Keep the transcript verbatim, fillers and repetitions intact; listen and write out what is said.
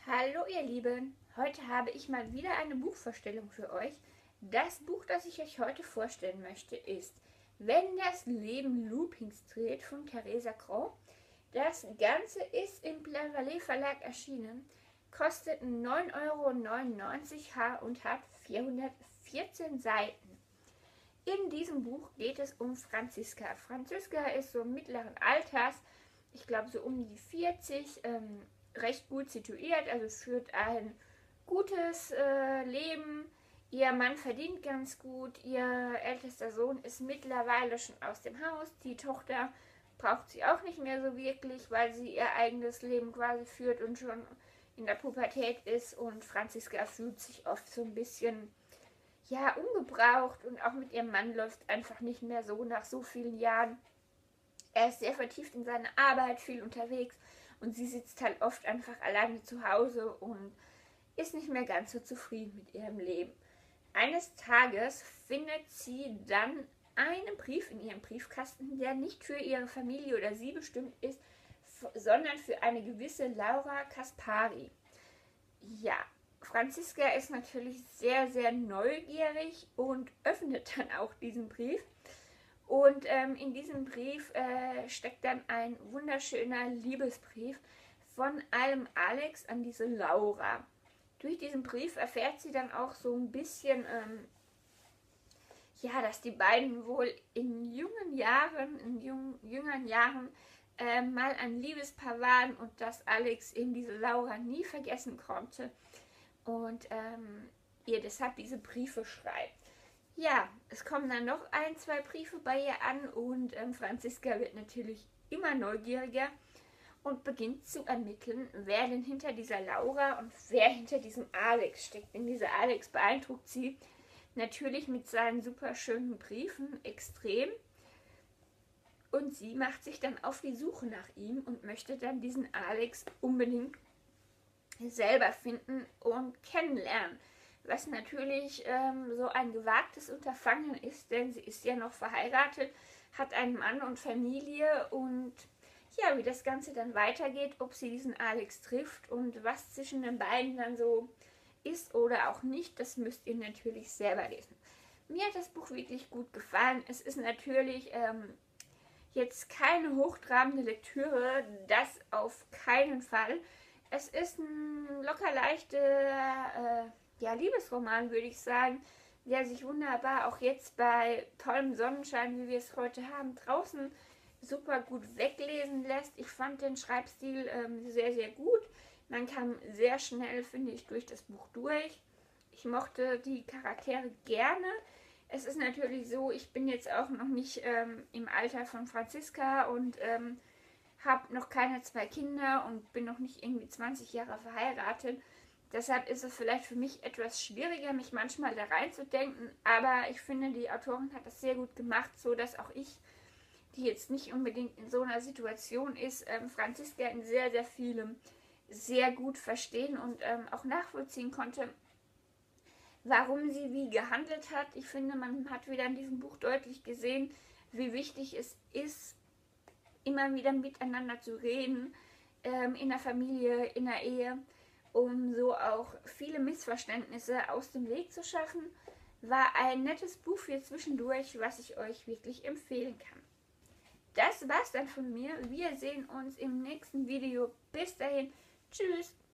Hallo ihr Lieben, heute habe ich mal wieder eine Buchvorstellung für euch. Das Buch, das ich euch heute vorstellen möchte, ist Wenn das Leben Loopings dreht von Theresa Crow. Das Ganze ist im Plein Verlag erschienen, kostet neun Euro neunundneunzig und hat vierhundertvierzehn Seiten. In diesem Buch geht es um Franziska. Franziska ist so mittleren Alters, ich glaube so um die vierzig, ähm, recht gut situiert, also führt ein gutes äh, Leben. Ihr Mann verdient ganz gut, ihr ältester Sohn ist mittlerweile schon aus dem Haus, die Tochter braucht sie auch nicht mehr so wirklich, weil sie ihr eigenes Leben quasi führt und schon in der Pubertät ist, und Franziska fühlt sich oft so ein bisschen ja, ungebraucht, und auch mit ihrem Mann läuft einfach nicht mehr so nach so vielen Jahren. Er ist sehr vertieft in seine Arbeit, viel unterwegs, und sie sitzt halt oft einfach alleine zu Hause und ist nicht mehr ganz so zufrieden mit ihrem Leben. Eines Tages findet sie dann einen Brief in ihrem Briefkasten, der nicht für ihre Familie oder sie bestimmt ist, sondern für eine gewisse Laura Kaspari. Ja, Franziska ist natürlich sehr, sehr neugierig und öffnet dann auch diesen Brief. Und ähm, in diesem Brief äh, steckt dann ein wunderschöner Liebesbrief von einem Alex an diese Laura. Durch diesen Brief erfährt sie dann auch so ein bisschen, ähm, ja, dass die beiden wohl in jungen Jahren, in jung, jüngeren Jahren äh, mal ein Liebespaar waren, und dass Alex eben diese Laura nie vergessen konnte und ähm, ihr deshalb diese Briefe schreibt. Ja, es kommen dann noch ein, zwei Briefe bei ihr an, und ähm, Franziska wird natürlich immer neugieriger und beginnt zu ermitteln, wer denn hinter dieser Laura und wer hinter diesem Alex steckt. Denn dieser Alex beeindruckt sie natürlich mit seinen super schönen Briefen extrem, und sie macht sich dann auf die Suche nach ihm und möchte dann diesen Alex unbedingt selber finden und kennenlernen. Was natürlich ähm, so ein gewagtes Unterfangen ist, denn sie ist ja noch verheiratet, hat einen Mann und Familie, und ja, wie das Ganze dann weitergeht, ob sie diesen Alex trifft und was zwischen den beiden dann so ist oder auch nicht, das müsst ihr natürlich selber lesen. Mir hat das Buch wirklich gut gefallen. Es ist natürlich ähm, jetzt keine hochtrabende Lektüre, das auf keinen Fall. Es ist ein locker leichter äh, ja, Liebesroman, würde ich sagen, der sich wunderbar auch jetzt bei tollem Sonnenschein, wie wir es heute haben, draußen super gut weglesen lässt. Ich fand den Schreibstil ähm, sehr, sehr gut. Man kam sehr schnell, finde ich, durch das Buch durch. Ich mochte die Charaktere gerne. Es ist natürlich so, ich bin jetzt auch noch nicht ähm, im Alter von Franziska und ähm, habe noch keine zwei Kinder und bin noch nicht irgendwie zwanzig Jahre verheiratet. Deshalb ist es vielleicht für mich etwas schwieriger, mich manchmal da reinzudenken. Aber ich finde, die Autorin hat das sehr gut gemacht, so dass auch ich, die jetzt nicht unbedingt in so einer Situation ist, ähm, Franziska in sehr, sehr vielem sehr gut verstehen und ähm, auch nachvollziehen konnte, warum sie wie gehandelt hat. Ich finde, man hat wieder in diesem Buch deutlich gesehen, wie wichtig es ist, immer wieder miteinander zu reden, ähm, in der Familie, in der Ehe, um so auch viele Missverständnisse aus dem Weg zu schaffen. War ein nettes Buch für zwischendurch, was ich euch wirklich empfehlen kann. Das war's dann von mir. Wir sehen uns im nächsten Video. Bis dahin. Tschüss.